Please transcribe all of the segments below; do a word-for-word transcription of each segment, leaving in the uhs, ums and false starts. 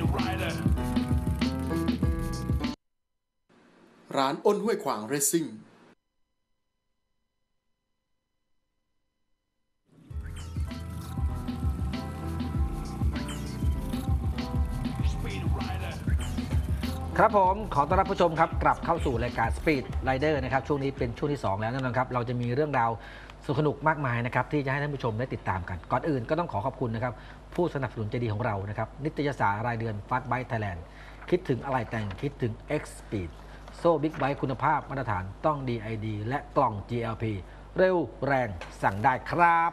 ร้านอ้นห้วยขวางเรซซิ่งครับผมขอต้อนรับผู้ชมครับกลับเข้าสู่รายการ Speed Rider นะครับช่วงนี้เป็นช่วงที่สองแล้วนะครับเราจะมีเรื่องราวสนุกมากมายนะครับที่จะให้ท่านผู้ชมได้ติดตามกันก่อนอื่นก็ต้องขอขอบคุณนะครับผู้สนับสนุนใจดีของเรานะครับนิตยสารรายเดือน Fast Bike Thailand คิดถึงอะไรแต่งคิดถึง X Speed โซ่บิ๊กไบค์คุณภาพมาตรฐานต้อง ดี ไอ ดี และกล่อง จี แอล พี เร็วแรงสั่งได้ครับ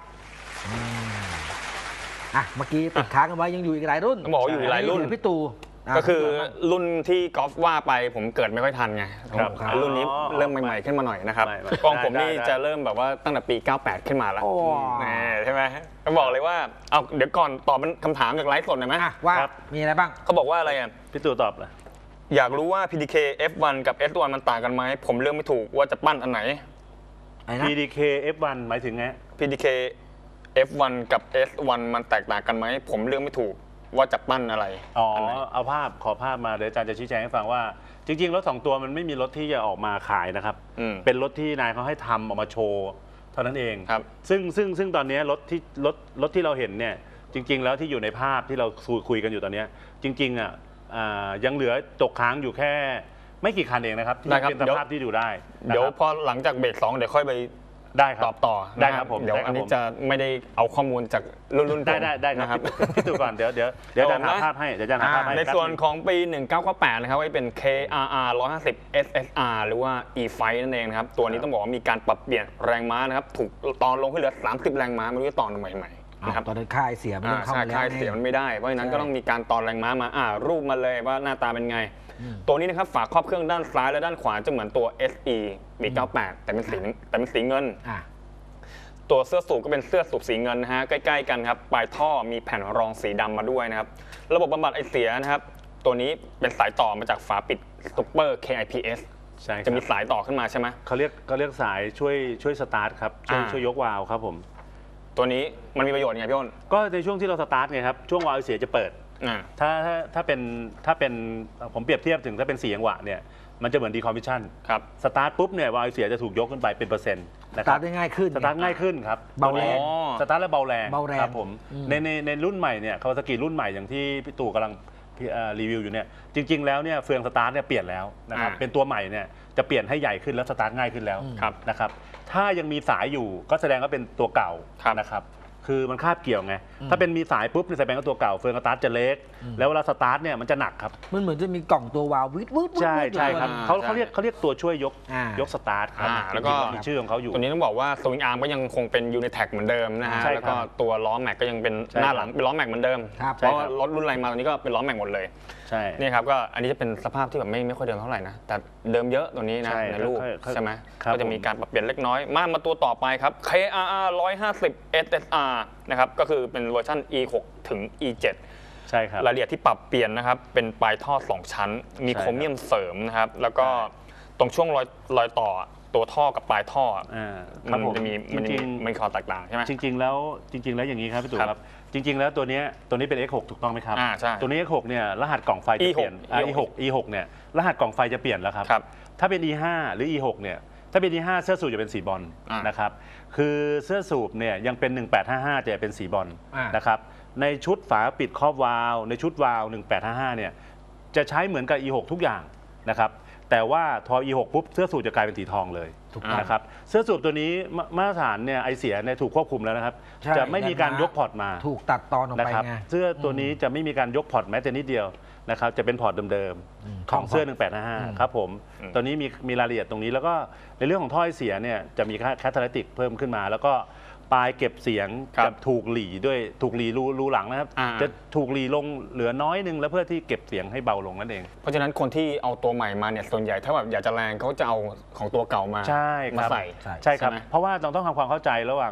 อ่ะเมื่อกี้ติดค้างกันไว้ยังอยู่อีกหลายรุ่นต้องบอกอยู่หลายรุ่นพี่ตู่ก็คือรุ่นที่กอล์ฟว่าไปผมเกิดไม่ค่อยทันไงรุ่นนี้เริ่มใหม่ๆขึ้นมาหน่อยนะครับกล้องผมนี่จะเริ่มแบบว่าตั้งแต่ปีเก้าแปดขึ้นมาแล้วใช่ไหมก็บอกเลยว่าเอาเดี๋ยวก่อนตอบคำถามจากไลฟ์สดหน่อยไหมว่ามีอะไรบ้างเขาบอกว่าอะไรอ่ะพี่ตู่ตอบเลยอยากรู้ว่า พี ดี เค เอฟ วัน กับ เอส วัน มันต่างกันไหมผมเลือกไม่ถูกว่าจะปั้นอันไหนพี ดี เค เอฟ วัน หมายถึงไงพี ดี เค เอฟ วัน กับ เอส วัน มันแตกต่างกันไหมผมเลือกไม่ถูกว่าจะปั้นอะไรอ๋อเอาภาพขอภาพมาเดี๋ยวอาจารย์จะชี้แจงให้ฟังว่าจริงๆรถสองตัวมันไม่มีรถที่จะออกมาขายนะครับเป็นรถที่นายเขาให้ทำออกมาโชว์เท่านั้นเองครับซึ่งซึ่งซึ่งตอนนี้รถที่รถรถที่เราเห็นเนี่ยจริงๆแล้วที่อยู่ในภาพที่เราคุยกันอยู่ตอนนี้จริงๆอ่ะยังเหลือตกค้างอยู่แค่ไม่กี่คันเองนะครับที่เป็นสภาพที่ดูได้เดี๋ยวพอหลังจากเบรกสองเดี๋ยวค่อยไปได้ครับตอบต่อได้ครับผมเดี๋ยวอันนี้จะไม่ได้เอาข้อมูลจากรุ่นๆได้ได้ได้นะครับพี่ตู่ก่อนเดี๋ยวเดี๋ยวเดี๋ยวจะหาภาพให้เดี๋ยวจะหาภาพให้ในส่วนของปีหนึ่งเก้าเก้าแปดนะครับก็เป็น เค อาร์ อาร์ หนึ่งร้อยห้าสิบ เอส เอส อาร์ หรือว่า E-Fight นั่นเองนะครับตัวนี้ต้องบอกว่ามีการปรับเปลี่ยนแรงม้านะครับถูกตอนลงให้เหลือสามสิบแรงม้าไม่รู้จะตอนใหม่ๆนะครับตอนนั้นค่ายเสียมันต้องเข้ามาแล้วค่ายเสียมันไม่ได้เพราะฉะนั้นก็ต้องมีการตอนแรงม้ามาอ่ารูปมาเลยว่าหน้าตาเป็นไงตัวนี้นะครับฝาครอบเครื่องด้านซ้ายและด้านขวาจะเหมือนตัว เอส อี ปี เก้าแปดแต่เป็นสีแต่เป็นสีเงินตัวเสื้อสูบก็เป็นเสื้อสูบสีเงินนะฮะใกล้ๆกันครับปลายท่อมีแผ่นรองสีดำมาด้วยนะครับระบบบำบัดไอเสียนะครับตัวนี้เป็นสายต่อมาจากฝาปิดซุปเปอร์ เค ไอ พี เอส จะมีสายต่อขึ้นมาใช่ไหมเขาเรียกเขาเรียกสายช่วยช่วยสตาร์ทครับช่วยช่วยยกวาล์วครับผมตัวนี้มันมีประโยชน์ยังไงพี่อ้นก็ในช่วงที่เราสตาร์ทไงครับช่วงวาล์วเสียจะเปิดถ้าถ้าถ้าเป็นถ้าเป็นผมเปรียบเทียบถึงถ้าเป็นสี่จังหวะเนี่ยมันจะเหมือนดีคอมมิชชั่นครับสตาร์ทปุ๊บเนี่ยวาล์วเสียจะถูกยกขึ้นไปเป็นเปอร์เซ็นต์นะครับสตาร์ทได้ง่ายขึ้นสตาร์ทง่ายขึ้นครับเบาแรงสตาร์ทแล้วเบาแรงเบาแรงครับผมในในในรุ่นใหม่เนี่ยคาวาซากิรุ่นใหม่อย่างที่พี่ตู่กำลังรีวิวอยู่เนี่ยจริงๆแล้วเนี่ยเฟืองสตาร์ทเนี่ยเปลี่ยนแล้วนะครับเป็นตัวใหม่เนี่ยจะเปลี่ยนให้ใหญ่ขึ้นแล้วสตาร์ทง่ายขึ้นแล้วนะครับถ้ายังมีสายอยู่ก็แสดงว่าเป็นตัวเก่านะครับคือมันคาบเกี่ยวไงถ้าเป็นมีสายปุ๊บเนี่ยแสดงว่าตัวเก่าเฟืองสตาร์ทจะเล็กแล้วเวลาสตาร์ทเนี่ยมันจะหนักครับมันเหมือนจะมีกล่องตัววาล์ววิดวิดใช่ใช่ครับเขาเขาเรียกเขาเรียกตัวช่วยยกยกสตาร์ทครับแล้วก็มีชื่อของเขาอยู่ตัวนี้ต้องบอกว่าสวิงอาร์มก็ยังคงเป็นยูนิแท็กเหมือนเดิมนะฮะแล้วก็ตัวล้อแม็กก็ยังเป็นหน้าหลังเป็นล้อแม็กเหมือนเดิมเพราะรถรุ่นอะไรมาตอนนี้ก็เป็นล้อแม็กหมดเลยใช่นี่ครับก็อันนี้จะเป็นสภาพที่แบบไม่ไม่ค่อยเดิมเท่าไหร่นะแต่เดิมเยอะตัวนี้นะในรูปใช่ไหมก็จะมีการปรับเปลี่ยนเล็กน้อยมามาตัวต่อไปครับ เค อาร์ อาร์ หนึ่งร้อยห้าสิบ เอส เอส อาร์ นะครับก็คือเป็นเวอร์ชัน อี หก ถึง อี เจ็ดใช่ครับรายละเอียดที่ปรับเปลี่ยนนะครับเป็นปลายท่อสองชั้นมีโครเมียมเสริมนะครับแล้วก็ตรงช่วงรอยรอยต่อตัวท่อกับปลายท่อมันจะมีมันจะมีมันมีข้อแตกต่างใช่ไหมจริงๆแล้วจริงๆแล้วอย่างนี้ครับพี่ตู่ครับจริงๆแล้วตัวนี้ตัวนี้เป็น เอ็กซ์ หก ถูกต้องไหมครับอ่าใช่ตัวนี้ เอ็กซ์ หก เนี่ยรหัสกล่องไฟจะเปลี่ยน อี หก อี หก เนี่ยรหัสกล่องไฟจะเปลี่ยนแล้วครับถ้าเป็น อี ห้า หรือ อี หก เนี่ยถ้าเป็น อี ห้า เสื้อสูบจะเป็นสีบอลนะครับคือเสื้อสูบเนี่ยยังเป็นหนึ่งแปดห้าห้าจะเป็นสีบอลนะครับในชุดฝาปิดครอบวาล์วในชุดวาล์วหนึ่งแปดห้าห้าเนี่ยจะใช้เหมือนกับ อี หก ทุกอย่างนะครับแต่ว่าทอ อี หก ปุ๊บเสื้อสูบจะกลายเป็นสีทองเลยนะครับเสื้อสูบตัวนี้มาตรฐานเนี่ยไอเสียเนี่ยถูกควบคุมแล้วนะครับจะไม่มีการยกพอร์ตมาถูกตัดตอนออกไปไงเสื้อตัวนี้จะไม่มีการยกพอร์ตแม้แต่นิดเดียวนะครับจะเป็นพอร์ตเดิมๆของเสื้อหนึ่งแปดห้าห้าครับผมตัวนี้มีมีรายละเอียดตรงนี้แล้วก็ในเรื่องของท่อไอเสียเนี่ยจะมีแคทาลิติกเพิ่มขึ้นมาแล้วก็ปลายเก็บเสียงจะถูกหลีด้วยถูกหลีรูรูหลังนะครับจะถูกหลีลงเหลือน้อยนึงแล้วเพื่อที่เก็บเสียงให้เบาลงนั่นเองเพราะฉะนั้นคนที่เอาตัวใหม่มาเนี่ยส่วนใหญ่ถ้าแบบอยากจะแรงเขาจะเอาของตัวเก่ามาใช่มาใส่ใช่ครับเพราะว่าเราต้องทำความเข้าใจระหว่าง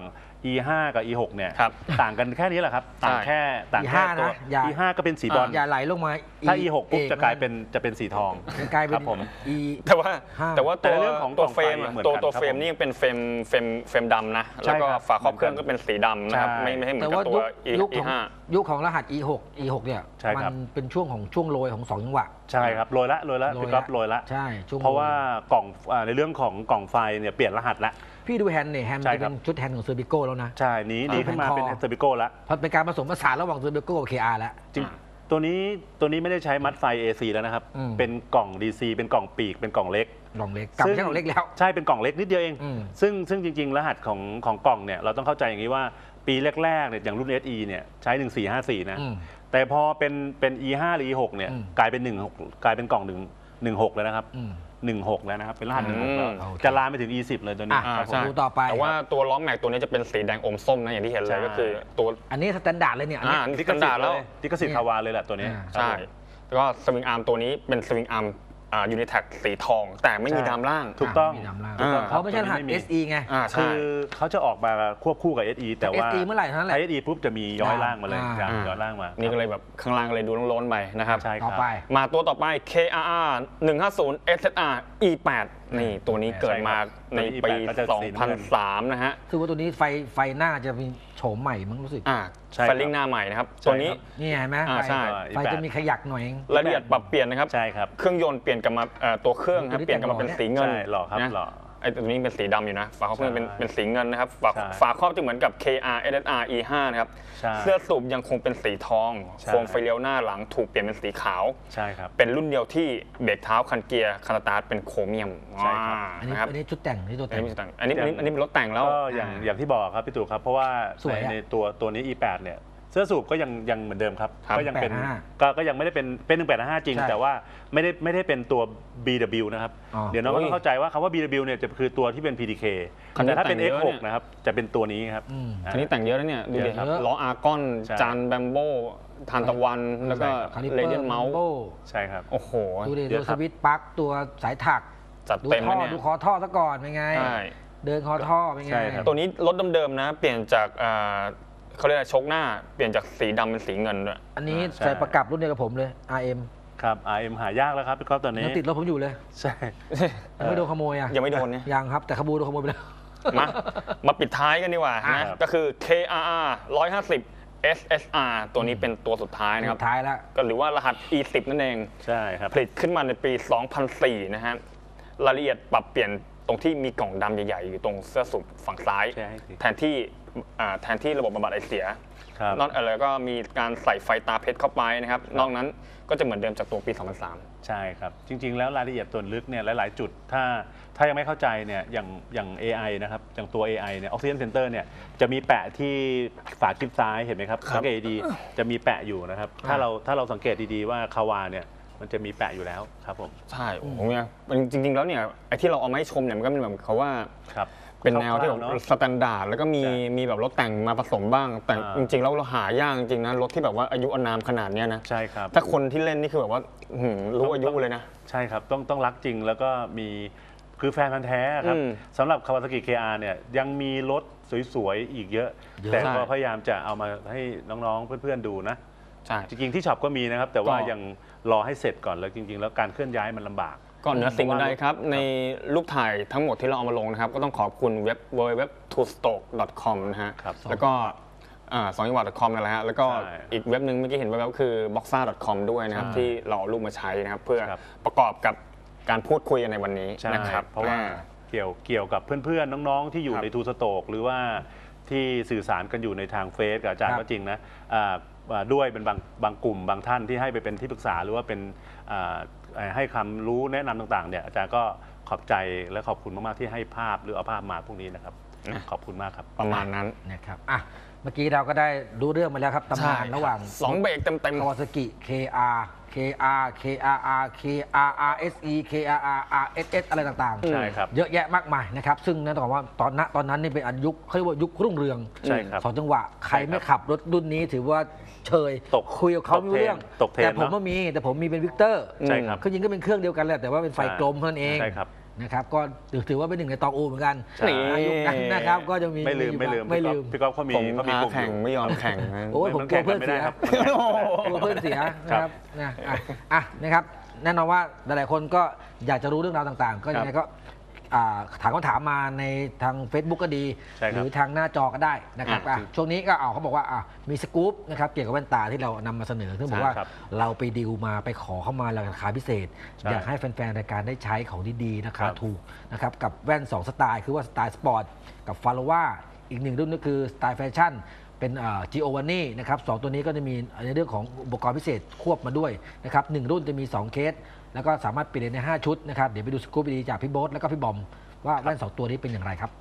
อี ห้า กับ อี หก เนี่ยครับต่างกันแค่นี้แหละครับต่างแค่ต่างแค่อี ห้าตัวนะอย่าอี ห้า ก็เป็นสีบอลอย่าไหลลงมาถ้า อี หก ปุ๊บจะกลายเป็นจะเป็นสีทองกลายเป็คน รับผมอีแต่ว่าห้าแต่ว่าแต่ตัวเรื่องของตัวกล่องเฟรมไฟอะเหมือนตัวกันตัวครับเฟรมผมนี่ยังเป็นเฟรมเฟรมเฟรมดำนะใช่แล้วก็ครับฝาครอบเครื่องเหมืก็อนกันเป็นสีดำนะครับใช่ไม่ไม่ให้เหมือแต่นกับว่าตัวยุคอียุคของห้ายุคของรหัส อี หก อี หก เนี่ยใช่มัครับเป็นช่วงของช่วงโรยของสองจังหวะใช่ครับโรยละโรยละโรยละพี่ก๊อฟโรยละใช่ช่วงเพราะว่ากล่องอ่าในเรื่องของกล่องไฟเนี่ยเปลี่ยนรหัสละพี่ดูแฮนด์เนี่ยแฮนด์ใช่จะครัเป็บนชุดแฮนด์ของเซอร์บิโก้แล้วนะใช่หนี้นี้ขึ้นมาอ่าเป็นแผ่นคอเซอร์บิโก้ละเพราะเป็นการผสมผสานระหว่างเซอร์บิโก้กับ เค อาร์ แล้วจริงตัวนี้ตัวนี้ไม่ได้ใช้มัดไฟ เอ ซี แล้วนะครับอืมเป็นกล่อง ดี ซี เป็นกล่องปีกเป็นกล่องเล็กกล่องเล็กกลับไม่ใช่กล่องเล็กแล้วใช่เป็นกล่องเล็กนิดเดียวเองอืมซึ่งซึ่งจริงๆรหัสของของกล่องเนี่ยเราต้องเข้าใจอย่างนี้ว่าปีแรกๆเนี่ยอย่างรุ่น เอส อี เนี่ยใช้หนึ่งสี่ห้าสี่นะอืมแต่พอเป็นเป็น อี ห้า หรือ อี หก เนี่ยอืมกลายเป็นหนึ่งกลายเป็นกล่องหนึ่งหนึ่งหกแล้วนะครับอืมหนึ่งหกแล้วนะครับเป็นรหัสหนึ่งหกแล้วโอเคจะลามไปถึง อี สิบ เลยตัวนี้อ่ะครับผมใช่ดูต่อไปแต่ว่าตัวล้อแม็กตัวนี้จะเป็นสีแดงอมส้มนะอย่างที่เห็นเลใช่ยก็คือตัวอันนี้สแตนดาร์ดเลยเนี่ยอันอ่าเนี้ยนี่กันดาษแล้วลิขสิทธิ์คาวาเลยแหละตัวนี้อ่าใช่ครับผมแล้วก็สวิงอาร์มตัวนี้เป็นสวิงอาร์มอ่ายูนิแท็กสีทอง แต่ไม่มีใช่ดามล่างถูกต้องมีดำล่างถูกต้องเพราะไม่ใช่รหัสตัวนี้ไม่มีเอส อี ไงอ่าคืใช่อเขาจะออกมาควบคู่กับ เอส อี แต่ว่าเอส อี เมื่อไหร่เท่านั้นแหละใช้ เอส อี ปุ๊บจะมีย้อยล่างมาเลยอ่าครับอ่าย้อยล่างมานี่ก็เลยแบบข้างล่างก็เลยดูโล้นๆไปนะครับใช่คต่รัอบ ไปมาตัวต่อไป เค อาร์ อาร์ หนึ่งห้าศูนย์ เอส เอส อาร์ อี แปด นี่ตัวนี้เกิดมาในปีก็จะสีน้ำเงินสองพันสาม นะฮะคือว่าตัวนี้ไฟไฟหน้าจะมีโฉมใหม่มั้งรู้สึกอ่าใช่ครับไฟลิงหน้าใหม่นะครับใช่ตัวนี้ครับนี่เห็นไหมอ่าไฟใช่ไฟจะมีขยักหน่อยเองรายละเอียดปรับเปลี่ยนนะครับใช่ครับเครื่องยนต์เปลี่ยนกลับมาเอ่อตัวเครื่องครับตัวนี้เปลี่ยนกลับมาเป็นสีเงินใช่หล่อครับนะหล่อไอ้ตัวนี้เป็นสีดำอยู่นะฝาครอบเครื่องเป็นใช่เป็นสีเงินนะครับฝาใช่ฝาครอบจะเหมือนกับ เค อาร์ เอส เอส อาร์ อี ห้า นะครับใช่เสื้อสูบยังคงเป็นสีทองใช่โคมไฟเลี้ยวหน้าหลังถูกเปลี่ยนเป็นสีขาวใช่ครับเป็นรุ่นเดียวที่เบรกเท้าคันเกียร์คันสตาร์ทเป็นโครเมียมใช่ครับอ่าอันนี้นะครับอันนี้ชุดแต่งนี่ตัวอันแต่งนี้ไม่ใช่แต่งอันนี้อันนี้อันนี้เป็นรถแต่งแล้วก็อย่างอ่าอย่างที่บอกครับพี่ตู่ครับเพราะว่าสวยในอะในตัวตัวนี้ อี แปด เนี่ยเสื้อสูบก็ยังยังเหมือนเดิมครับครับก็ยังเป็นหนึ่งแปดห้าก็ก็ยังไม่ได้เป็นเป็นหนึ่งแปดห้าจริงใช่แต่ว่าไม่ได้ไม่ได้เป็นตัว บี ดับเบิลยู นะครับอ๋อเดี๋ยวน้องก็ต้องเข้าใจว่าคำว่า บี ดับเบิลยู เนี่ยจะคือตัวที่เป็น พี ดี เคคันนี้แต่ถ้าเป็นแต่งเอ็กเยซ์อะหเนี่กยนะครับจะเป็นตัวนี้ครับอืมอันนี้แต่งเยอะแล้วเนี่ยดูดิครับเยอะล้ออาร์กอนใช่จานแบมโบทานตะวันแล้วก็คาลิปเรเปอเดียนร์เมาส์โบใช่ครับโอ้โหดูดิเยดูอะคสรับวิตช์ปลั๊กตัวสายถักจัดดูเต็มท่แล้วอเนี่ยดูคอท่อซะก่อนเป็นไงใช่เดินคอท่อเป็นไงใช่ครับตัวนี้รถเดิมๆนะ เปลี่ยนจากอ่าเขาเรียกอะไรโชคหน้า เปลี่ยนจากสีดำเป็นสีเงินด้วยอันนี้ใช่ใส่ประกับรุ่นเดียวกับผมเลย อาร์ เอ็มครับ อาร์ เอ็ม หายากแล้วครับพี่ก๊อฟตอนนี้ยังติดรถผมอยู่เลยใช่ยังไม่โดนขโมยอ่ะยังไม่โดนเนี่ยยังครับแต่ขโมยโดนขโมยไปแล้วมามาปิดท้ายกันดีกว่าอ่ะนะก็คือ เค อาร์ อาร์ หนึ่งร้อยห้าสิบ เอส เอส อาร์ ตัวนี้เป็นตัวสุดท้ายนะครับสุดท้ายแล้วก็หรือว่ารหัส อี สิบ นั่นเองใช่ครับผลิตขึ้นมาในปี สองพันสี่ นะฮะ รายละเอียดปรับเปลี่ยนตรงที่มีกล่องดำใหญ่ๆ อยู่ตรงเสื้อสูบฝั่งซ้ายใช่สิแทนที่อ่าแทนที่ระบบบำบัดไอเสียครับนอกจากแล้วก็มีการใส่ไฟตาเพชรเข้าไปนะครับ นอกนั้นก็จะเหมือนเดิมจากตัวปี สองพันสามใช่ครับ จริง ๆ แล้วรายละเอียดส่วนลึกเนี่ยหลาย ๆ จุดถ้าถ้ายังไม่เข้าใจเนี่ยอย่างอย่าง เอ ไอ นะครับอย่างตัว เอ ไอ เนี่ย Oxygen Center เนี่ยจะมีแปะที่ฝาคลิปซ้ายเห็นไหมครับครับสังเกตดีๆจะมีแปะอยู่นะครับ ถ้าเราถ้าเราสังเกตดีๆว่าคาวาเนี่ยมันจะมีแปะอยู่แล้วครับผมใช่โอ้โหเนี่ยจริงๆแล้วเนี่ยไอ้ที่เราเอามาให้ชมเนี่ยมันก็เป็นแบบเขาว่าครับเป็นแนวที่แบบคร่าวๆเนอะสแตนดาร์ดแล้วก็มีใช่มีแบบรถแต่งมาผสมบ้าง แต่อ่าจริงๆแล้วเราหายากจริงๆนะรถที่แบบว่าอายุอานามขนาดเนี้ยนะใช่ครับถ้าคนที่เล่นนี่คือแบบว่าอื้อหือรู้อายุเลยนะใช่ครับต้องต้องรักจริงแล้วก็มีคือแฟนพันธ์แท้ครับอืมสำหรับ Kawasaki เค อาร์ เนี่ยยังมีรถสวยๆอีกเยอะเยอะแต่ก็ใช่พยายามจะเอามาให้น้องๆเพื่อนๆดูนะใช่จริงๆที่ช็อปก็มีนะครับ แต่ว่าก็ยังรอให้เสร็จก่อนแล้วจริง ๆ แล้วการเคลื่อนย้ายมันลำบากก่อนเหนือสิ่งอื่นใดครับครับในรูปถ่ายทั้งหมดที่เราเอามาลงนะครับ ก็ต้องขอบคุณเว็บ ดับเบิลยู ดับเบิลยู ดับเบิลยู ดอท ทูสโตก ดอท คอม นะฮะครับแล้วก็สองจังหวัด .com นั่นแหละฮะแล้วก็ใช่อีกเว็บหนึ่งเมื่อกี้เห็นแวบๆคือ บ็อกซ่า ดอท คอม ด้วยนะครับใช่ที่เราเอารูปมาใช้นะครับ เพื่อครับประกอบกับการพูดคุยกันในวันนี้ใช่นะครับเพราะว่าอ่เกี่ยวเกี่ยวกับเพื่อนๆ น้องๆ ที่อยู่ครับในทูสโตกหรือว่าที่สื่อสารกันอยู่ในทางเฟซกับอาจารย์ครับก็จริงนะอ่าอ่าด้วยเป็นบางบางกลุ่มบางท่านที่ให้ไปเป็นที่ปรึกษาหรือว่าเป็นอ่าให้ความรู้แนะนำต่างๆเนี่ยอาจารย์ก็ขอบใจและขอบคุณมากๆที่ให้ภาพหรือเอาภาพมาพวกนี้นะครับนะขอบคุณมากครับประมาณนั้นนะครับอ่ะเมื่อกี้เราก็ได้รู้เรื่องมาแล้วครับตำนานระหว่างสองเบรกเต็ม Kawasaki เค อาร์ เค อาร์ เค อาร์ อาร์ เค อาร์ อาร์ เอส อี เค อาร์ อาร์ อาร์ เอส เอส อะไรต่างๆใช่ครับเยอะแยะมากมายนะครับ ซึ่งนั่นต้องบอกว่าตอนนั้นตอนนั้นนี่เป็นอายุเขาเรียกว่ายุครุ่งเรืองใช่ครับสองจังหวะ ใครไม่ขับรถรุ่นนี้ถือว่าเชยตกคุยกับเขาไม่รู้เรื่องตกเทรนด์แต่ผมเนอะว่ามีแต่ผมมีเป็นวิกเตอร์ใช่ครับคือจริงก็เป็นเครื่องเดียวกันแหละแต่ว่าเป็นไฟกลมเท่านั้นเองใช่ครับนะครับก็ถือว่าเป็นหนึ่งในตองอูเหมือนกันใช่ยุคนั้นนะครับก็จะมีไม่ลืมไม่ลืมไม่ลืมพี่ก๊อฟเขามีผมเขามีพากลุ่มอแข่งยู่ไม่ยอมแข่งโอ้ยผมกลัวเพื่อนเสียครับกลัวเพื่อนเสียนะครับนะอ่ะอ่ะนะครับแน่นอนว่าหลายๆคนก็อยากจะรู้เรื่องราวต่างๆ ก็ยังไงก็อ่าถามคำถามมาในทาง Facebook ก็ดีใช่ครับหรือทางหน้าจอก็ได้นะครับอ่ะอ่ะช่วงนี้ก็เอาเขาบอกว่าอ่ะมีสกู๊ปนะครับเกี่ยวกับแว่นตาที่เรานำมาเสนอซึ่งบอกว่าใช่ครับเราไปดีลมาไปขอเข้ามาราคาพิเศษใช่อยากให้แฟนๆรายการได้ใช้ของดีๆราคาครับถูกนะครับกับแว่นสองสไตล์คือว่าสไตล์สปอร์ตกับฟาโลวาอีกหนึ่งรุ่นก็คือสไตล์แฟชั่นเป็นจีโอวานี่นะครับสองตัวนี้ก็จะมีในเรื่องของอุปกรณ์พิเศษควบมาด้วยนะครับหนึ่งรุ่นจะมีสองเคสแล้วก็สามารถเปลี่ยนในห้าชุดนะครับเดี๋ยวไปดูสกู๊ปดีๆจากพี่โบ๊ทแล้วก็พี่บอมว่าแว่นสองตัวนี้เป็นอย่างไรครับ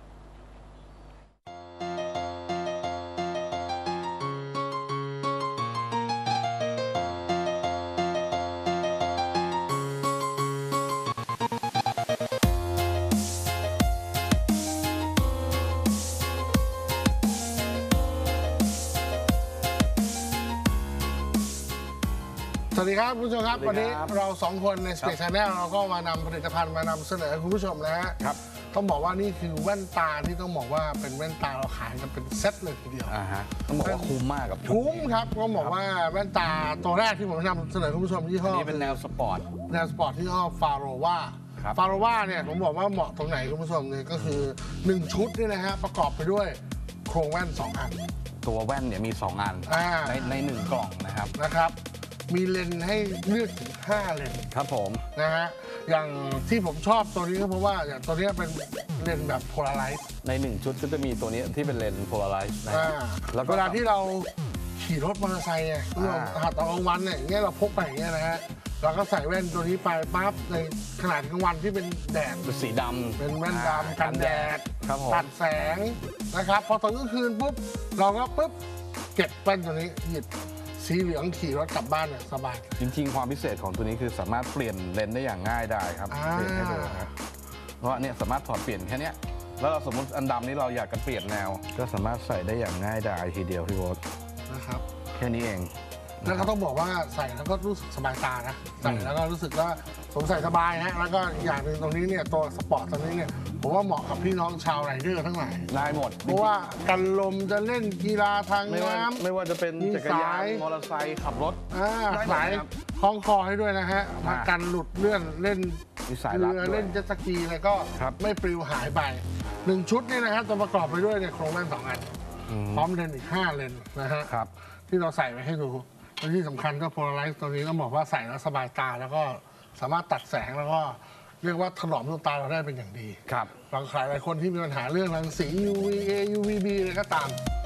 สวัสดีครับคุณผู้ชมครับสวัวันสดีนี้ครับเราสองคนใน Space Channel เราก็มานำผลิตภัณฑ์มานำเสนอให้คุณผู้ชมนะฮะครับต้องบอกว่านี่คือแว่นตาที่ต้องบอกว่าเป็นแว่นตาเราขายกันเป็นเซตเลยทีเดียวอ่าฮะต้องบอกว่าคุ้มมากกับชุดคุ้มครับต้องบอกว่าแว่นตาตัวแรกที่ผมนำเสนอคุณผู้ชมยี่ห้อนี่เป็นแนวสปอร์ตแนวสปอร์ตที่ยี่ห้อฟาโรวาครับฟาโรวาเนี่ยผมบอกว่าเหมาะตรงไหนคุณผู้ชมเนี่ยก็คือหนึ่งชุดนี่นะฮะประกอบไปด้วยโครงแว่นสองอันตัวแว่นเนี่ยมี สอง อันอ่าในในหนึ่งกล่องนะครับนะครับมีเลนส์ให้เลือกถึงห้าเลนส์ครับผมนะฮะ อย่างที่ผมชอบตัวนี้ก็เพราะว่าอย่างตัวนี้เป็นเลนส์แบบโพลาไรซ์ในหนึ่งชุดก็จะมีตัวนี้ที่เป็นเลนส์โพลาไรซ์นะอ่าแล้วก็เวลาที่เราขี่รถมอเตอร์ไซค์เนี่ยคุณผู้ชมอ่าหาตอนกลางวันเนี่ยอย่างเงี้ยเราพกไปอย่างเงี้ยนะฮะ เราก็ใส่แว่นตัวนี้ไปปั๊บในขนาดกลางวันที่เป็นแดดเป็นสีดำเป็นแว่นดำกันแดดครับผมตัดแสงนะครับ พอตอนกลางคืนปุ๊บ เราก็ปุ๊บเก็บแว่นตัวนี้หยิบสีเหลืองขี่รถกลับบ้านเนี่ยสบายจริงๆ ความพิเศษของตัวนี้คือสามารถเปลี่ยนเลนส์ได้อย่างง่ายได้ครับอ่าเปลี่ยนให้ดูนะครับเพราะว่าเนี่ยสามารถถอดเปลี่ยนแค่เนี้ยแล้วเราสมมติอันดำนี้เราอยากจะเปลี่ยนแนว ก็สามารถใส่ได้อย่างง่ายดายทีเดียวพี่โบ๊ทนะครับแค่นี้เองแล้วก็ต้องบอกว่าใส่แล้วก็รู้สึกสบายตานะ ใส่แล้วก็รู้สึกว่าสงสัยสบายนะแล้วก็อีกอย่างหนึ่งตรงนี้เนี่ยตัวสปอร์ตตรงนี้เนี่ยผมว่าเหมาะกับพี่น้องชาวไรเดอร์ทั้งหลายได้หมดเพราะว่ากันลมจะเล่นกีฬาทางไม่ว่าน้ำไม่ว่าจะเป็นมีจักรยาสาน ยมอเตอร์ไซค์ขับรถอ่าได้หมดสายครับคล้องคอให้ด้วยนะฮะมาอ่ากันหลุดเลื่อนเล่นมีสายเรืรัดอด้วยเล่นเจ็ตสกีอะไรก็ครับไม่ปลิวหายไปหนึ่งชุดนี่นะครับจะประกอบไปด้วยเนี่ยโครงแว่นสองอันอืมพร้อมเลนส์อีกห้าเลนส์นะฮะครับที่เราใส่ไว้ให้ดูและที่สำคัญก็โพลาไรซ์ตัวนี้ต้องบอกว่าใส่แล้วสบายตาแล้วก็สามารถตัดแสงแล้วก็เรียกว่าถนอมดวงตาเราได้เป็นอย่างดีครับบางใครหลายคนที่มีปัญหาเรื่องรังสี ยู วี เอ ยู วี บี อะไรก็ตาม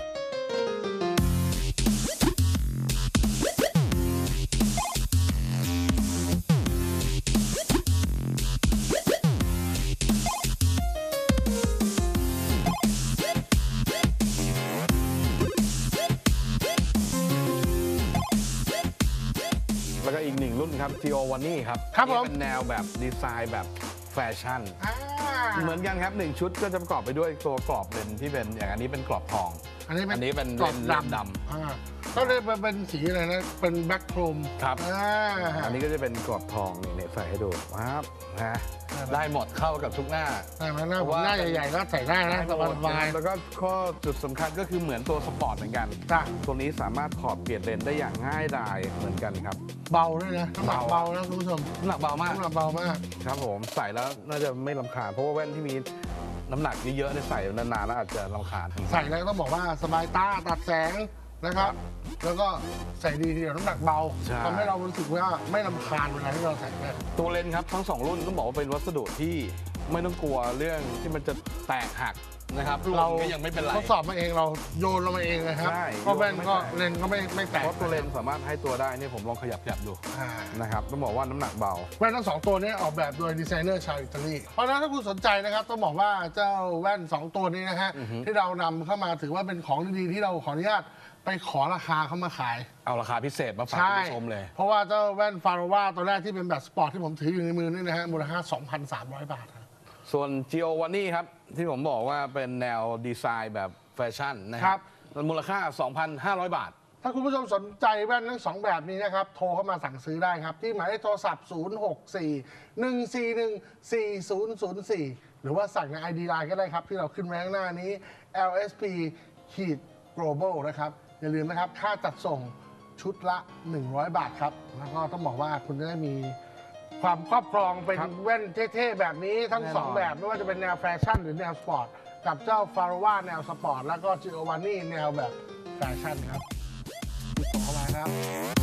แล้วก็อีกหนึ่งรุ่นครับ จี โอ วันนี่ครับครับผมนี่เป็นแนวแบบดีไซน์แบบแฟชั่นอ่าเหมือนกันครับหนึ่งชุดก็จะประกอบไปด้วยตัวกรอบเลนส์ที่เป็นอย่างอันนี้เป็นกรอบทองอันนี้เป็นอันนี้เป็นกรอบเลนส์ดำดำอ่าก็เลยเป็นสีอะไรนะ เป็นแบ็คโครมครับอ่าอันนี้ก็จะเป็นกรอบทองนี่เนี่ยใส่ให้ดูครับนะได้ไหมได้หมดเข้ากับทุกหน้าได้ไหมหน้าเพผมราะว่าหน้าใหญ่ๆก็ใส่ได้นะสหมดบายแล้วก็ข้อจุดสำคัญก็คือเหมือนตัวสปอร์ตเหมือนกันๆจ้ะตัวนี้สามารถถอดเปลี่ยนเลนส์ได้อย่างง่ายดายเหมือนกันครับเบาด้วยนะน้ำหนักเบาเบานะคุณผู้ชมน้ำหนักเบามากน้ำหนักเบามากครับผมใส่แล้วน่าจะไม่รำคาญเพราะว่าแว่นที่มีน้ำหนักเยอะๆเนี่ยใส่นานๆแล้วอาจจะรำคาญใส่แล้วก็ต้องบอกว่าสบายตาตัดแสงนะครับ แล้วก็ใส่ดีทีเดียวน้ำหนักเบาใช่ทำให้เรารู้สึกว่าไม่รำคาญเวลาที่เราใส่แว่นตัวเลนส์ครับทั้งสองรุ่นต้องบอกว่าเป็นวัสดุที่ไม่ต้องกลัวเรื่องที่มันจะแตกหักนะครับหล่เรานก็ยังไม่เป็นไรทดสอบมาเองเราโยนลงมาเองนะครับใช่ก็แว่นก็โยนไม่แตกเลนส์ก็ไม่ไม่แตกเพราะตัวเลนส์สามารถให้ตัวได้เนี่ยผมลองขยับขยับดูอ่านะครับต้องบอกว่าน้ำหนักเบาแว่นทั้งสองตัวนี้ออกแบบโดยดีไซเนอร์ชาวอิตาลีเพราะฉะนั้นถ้าคุณสนใจนะครับต้องบอกว่าเจ้าแว่นสองตัวนี้นะฮะอือฮึที่เรานำเข้ามาถือว่าเป็นของดีๆที่เราขออนุญาตไปขอราคาเข้ามาขายเอาราคาพิเศษมาฝากใช่คุณผู้ชมเลยเพราะว่าเจ้าแว่นฟาโรวาตัวแรกที่เป็นแบบสปอร์ตที่ผมถืออยู่ในมือนี่นะฮะมูลค่า สองพันสามร้อย บาทครับส่วน จี โอ วันนี่ครับที่ผมบอกว่าเป็นแนวดีไซน์แบบแฟชั่นนะคครัรับบ มันมูลค่า สองพันห้าร้อย บาทถ้าคุณผู้ชมสนใจแว่นทั้งสองแบบนี้นะครับโทรเข้ามาสั่งซื้อได้ครับที่หมายเลขโทรศัพท์ ศูนย์ หก สี่ หนึ่ง สี่ หนึ่ง สี่ ศูนย์ ศูนย์ สี่ หรือว่าสั่งใน ไอ ดี ไลน์ ก็ได้ครับที่เราขึ้นไว้ข้างหน้านี้ แอล เอส พี Global นะครับอย่าลืมนะครับค่าจัดส่งชุดละ หนึ่งร้อย บาทครับแล้วก็ต้องบอกว่าคุณจะได้มีความครอบครองเป็นแว่นเท่ๆแบบนี้ทั้งสองแบบไม่ว่าจะเป็นแนวแฟชั่นหรือแนวสปอร์ตกับเจ้าฟาโรวาแนวสปอร์ตแล้วก็จิโอวานี่แนวแบบแฟชั่นครับติดต่อเข้ามาครับ